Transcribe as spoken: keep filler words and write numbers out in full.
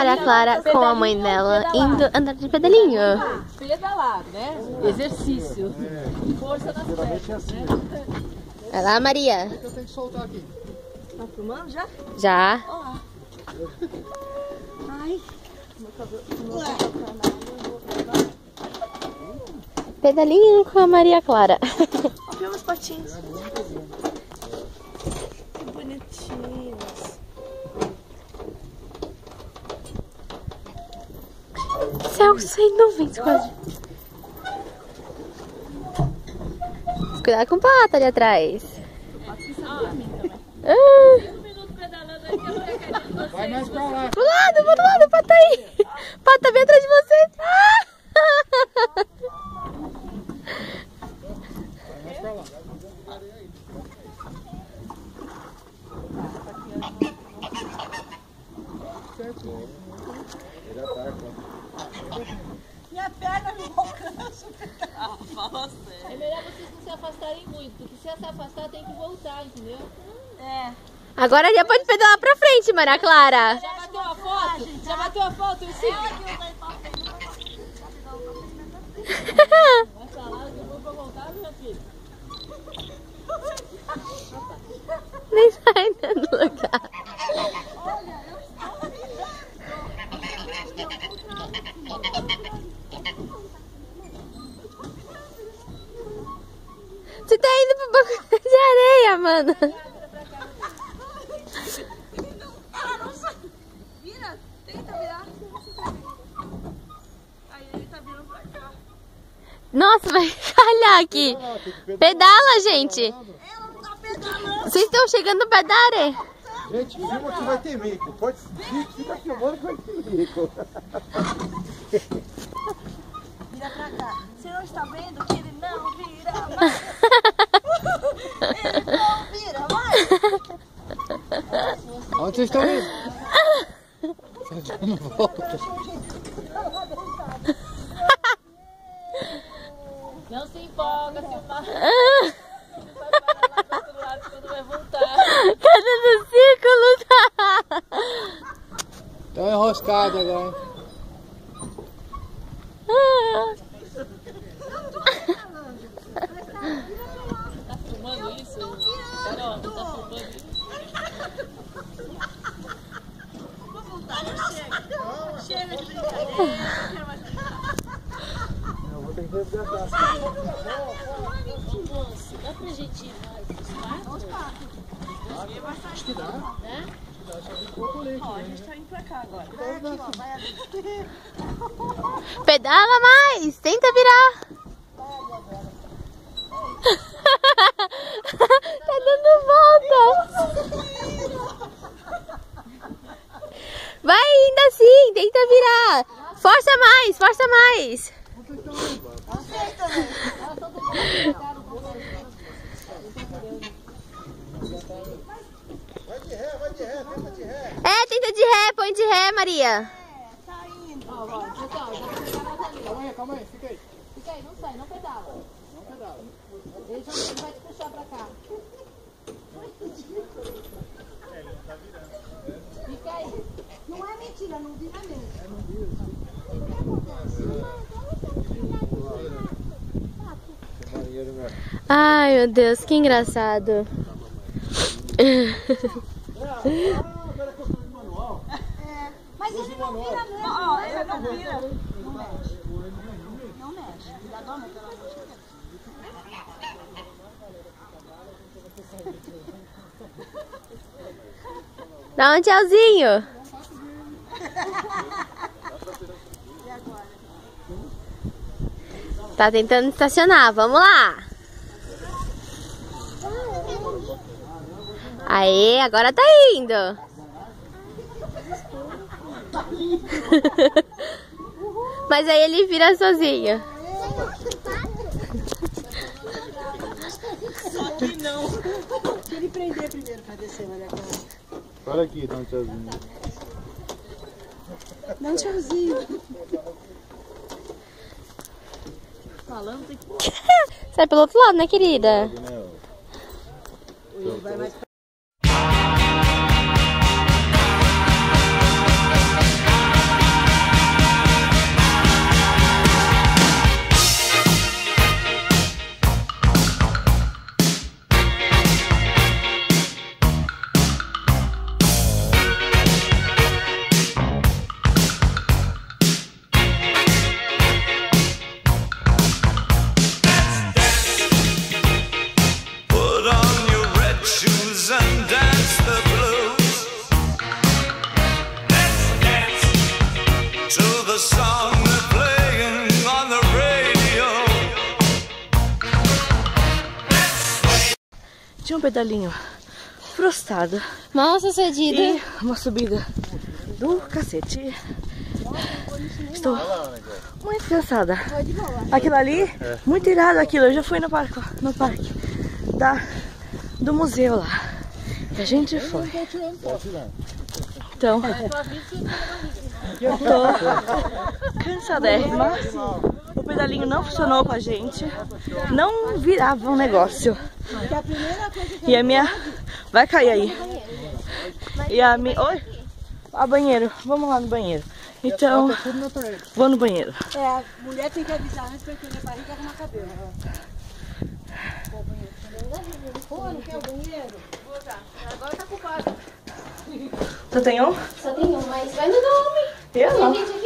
Maria Clara com a mãe dela indo andar de pedalinho. Pedalar, né? Exercício. Força nas pernas, né? Vai lá, Maria. Eu tenho que soltar aqui. Tá filmando já? Já. Ó. Ai. Pedalinho com a Maria Clara. Olha os patinhos. Que bonitinhos. Céu sem nuvens quase. Cuidado com o pato ali atrás. Ah. Vai mais pra lá. Pro lado, pro lado, o pato tá aí. O pato tá bem atrás de você. Ah. Vai mais pra lá. Minha perna me alcança. Ah, fala sério. É melhor vocês não se afastarem muito, porque se se afastar tem que voltar, entendeu? É. Agora já pode pedalar pra frente, Maria Clara. Já bateu a foto? Já bateu a foto? Eu sim. Ela que não vai pra frente. Vai pra lá, eu vou pra voltar, minha filha. Nem sai do lugar. Você tá indo pro banco de areia, mano. Vira, tenta virar. Aí ele tá virando pra cá. Nossa, vai falhar aqui. Pedala, gente. Ela não tá pedalando. Vocês estão chegando no pé da areia. Gente, filma que vai ter mico. Pode fica filmando que vai ter mico. Vira pra cá. Você não está vendo que ele não vira mais? Ele não vira mais? Onde vocês estão indo? Vocês não voltam. Não se empolga, se o mar... Ah. Vai parar lá do outro lado quando vai voltar. Cadê no círculo? Estão enroscados agora. Tá filmando isso? Carol, tá filmando isso? Vou voltar, chega. Chega de brincadeira. Eu vou ter que resgatar. Moço, dá pra gente ir mais pros quatro? Acho que dá. Né? Ó, a gente tá indo pra cá agora. Vai aqui, ó. Vai aqui. Pedala mais. Tenta virar. Tá dando volta. Vai ainda assim. Tenta virar. Força mais. Força mais. Vai de ré, vai de ré, tenta de ré. É, tenta de ré. Põe de ré, Maria. Tá indo. Ó, ó, pessoal, já vou pegar na ali. Calma aí, calma aí, fica aí. Fica aí, não sai, não pedala. Não pedala. Ele já ele vai te puxar pra cá. Fica aí. Não é mentira, não vira mesmo. Ai, meu Deus, que engraçado. Mas ele não vira mesmo. Ó, ele não vira. Não mexe. Não mexe. Dá dó, não, pelo amor de Deus. Dá um tchauzinho. E agora? Tá tentando estacionar, vamos lá. Aê, agora tá indo. Mas aí ele vira sozinho. Só que não. Deixa ele prender primeiro pra descer, Maria Clara. Olha aqui, dá um tchauzinho. Dá um tchauzinho. Falando, tem que... Sai pelo outro lado, né, querida? Vai mais pra Tinha um pedalinho frustrado. Mal sucedido. E uma subida do cacete. Estou muito cansada. Aquilo ali, é. muito irado aquilo. Eu já fui no parque, no parque da, do museu lá. E a gente foi. Então, eu tô cansadérrima. O pedalinho não funcionou com a gente. Não virava um negócio. E a minha... Vai cair aí. E a minha... Oi? A banheiro. Vamos lá no banheiro. Então, vou no banheiro. É, a mulher tem que avisar antes pra quem é barriga arrumar cabelo. Pô, não quer o banheiro? Vou usar. Agora tá culpado. Só tem um? Só tem um, mas vai no nome. Eu não.